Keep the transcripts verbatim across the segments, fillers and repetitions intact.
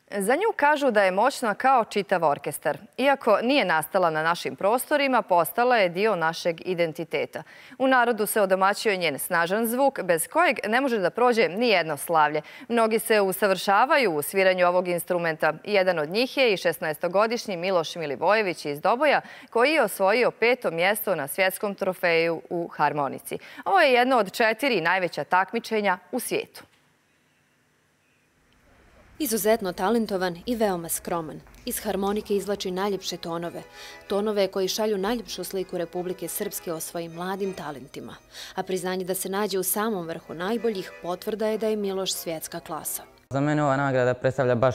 Za nju kažu da je moćna kao čitav orkestar. Iako nije nastala na našim prostorima, postala je dio našeg identiteta. U narodu se odomaćio njen snažan zvuk, bez kojeg ne može da prođe ni jedno slavlje. Mnogi se usavršavaju u sviranju ovog instrumenta. Jedan od njih je i šesnaestogodišnji Miloš Milivojević iz Doboja, koji je osvojio peto mjesto na svjetskom trofeju u harmonici. Ovo je jedno od četiri najveća takmičenja u svijetu. Izuzetno talentovan i veoma skroman. Iz harmonike izvlači najljepše tonove. Tonove koji šalju najljepšu sliku Republike Srpske o svojim mladim talentima. A priznanje da se nađe u samom vrhu najboljih potvrda je da je Miloš svjetska klasa. Za mene ova nagrada predstavlja baš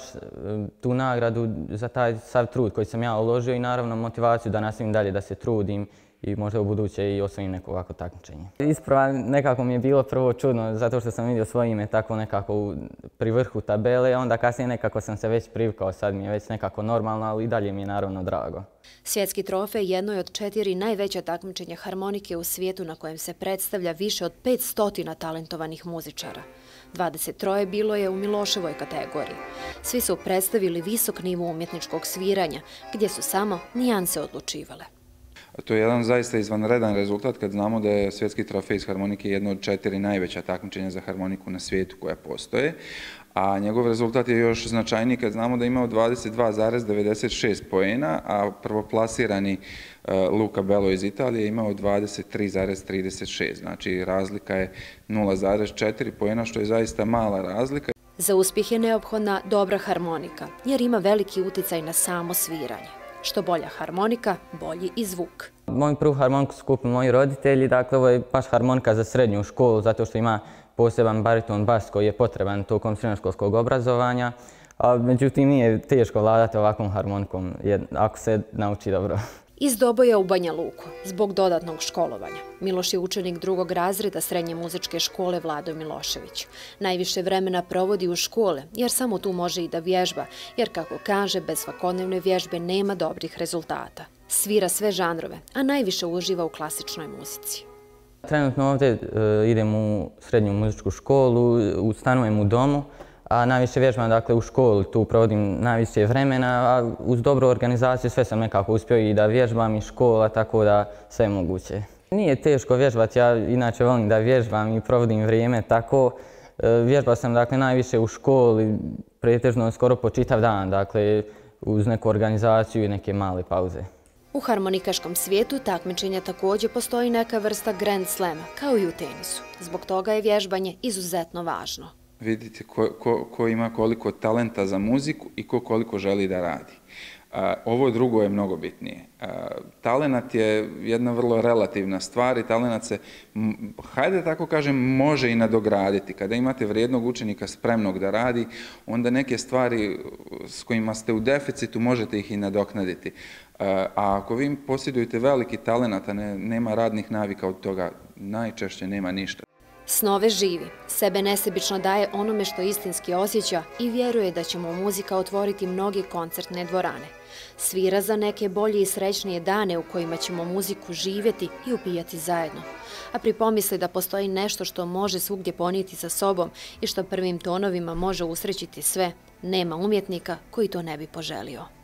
tu nagradu za taj sav trud koji sam ja uložio i naravno motivaciju da nastavim dalje da se trudim i možda u buduće i osvojim neko ovako takmičenje. Isprva nekako mi je bilo prvo čudno zato što sam vidio svoje ime tako nekako pri vrhu tabele, onda kasnije nekako sam se već privikao, sad mi je već nekako normalno, ali i dalje mi je naravno drago. Svjetski trofej jedno je od četiri najveća takmičenja harmonike u svijetu na kojem se predstavlja više od petsto talentovanih muzičara. dvadeset troje bilo je u Miloševoj kategoriji. Svi su predstavili visok nivo umjetničkog sviranja, gdje su samo nijanse odlučivale. To je jedan zaista izvanredan rezultat kad znamo da je svjetski trofej iz harmonike jedno od četiri najveća takmičenja za harmoniku na svijetu koja postoje. A njegov rezultat je još značajniji kad znamo da je imao dvadeset dva zarez devedeset šest poena, a prvoplasirani Luca Bello iz Italije je imao dvadeset tri zarez trideset šest. Znači razlika je nula zarez četiri poena, što je zaista mala razlika. Za uspjeh je neophodna dobra harmonika, jer ima veliki uticaj na samo sviranje. Što bolja harmonika, bolji i zvuk. Moju prvu harmoniku su kupili moji roditelji, dakle ovo je baš harmonika za srednju školu zato što ima poseban bariton bas koji je potreban tokom srednjoškolskog obrazovanja, a međutim nije teško vladati ovakvom harmonikom ako se nauči dobro. Iz Doboja u Banja Luku, zbog dodatnog školovanja. Miloš je učenik drugog razreda srednje muzičke škole Vlado Milošević. Najviše vremena provodi u škole, jer samo tu može i da vježba, jer kako kaže, bez svakodnevne vježbe nema dobrih rezultata. Svira sve žanrove, a najviše uživa u klasičnoj muzici. Trenutno ovdje idem u srednju muzičku školu, stanujem u domu, a najviše vježbam dakle u školi, tu provodim najviše vremena, a uz dobru organizaciju sve sam nekako uspio i da vježbam i škola, tako da sve je moguće. Nije teško vježbati, ja inače volim da vježbam i provodim vrijeme tako. Vježbao sam dakle najviše u školi, pretežno skoro po čitav dan, dakle uz neku organizaciju i neke male pauze. U harmonikaškom svijetu takmičenja također postoji neka vrsta Grand Slama, kao i u tenisu. Zbog toga je vježbanje izuzetno važno. Vidite ko, ko, ko ima koliko talenta za muziku i ko koliko želi da radi. A, ovo drugo je mnogo bitnije. A, talenat je jedna vrlo relativna stvar i talenat se, m, hajde tako kažem, može i nadograditi. Kada imate vrijednog učenika spremnog da radi, onda neke stvari s kojima ste u deficitu možete ih i nadoknaditi. A, a ako vi posjedujete veliki talenat, a ne, nema radnih navika od toga, najčešće nema ništa. Snove živi, sebe nesebično daje onome što istinski osjeća i vjeruje da će mu muzika otvoriti mnoge koncertne dvorane. Svira za neke bolje i srećnije dane u kojima ćemo muziku živjeti i upijati zajedno. A pripomisli da postoji nešto što može svugdje ponijeti sa sobom i što prvim tonovima može usrećiti sve, nema umjetnika koji to ne bi poželio.